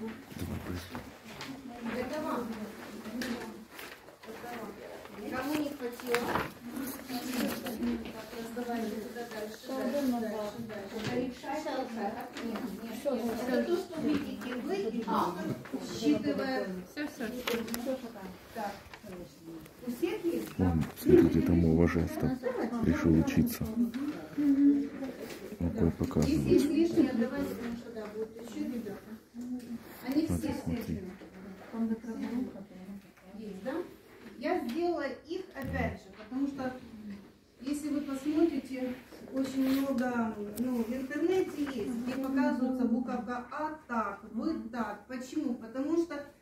Это вам. Кому не хватило? Это то, что видите вы, и считывая. Все. Так. У всех есть? Вон, смотрите, там уважается, решил учиться. Рукой показывает. Если есть лишнее, давайте сюда будут еще ребята. Они все светлые. Есть, да? Я сделала их опять же, потому что если вы посмотрите, очень много, в интернете есть, где показывается буковка А так, В так. Почему? Потому что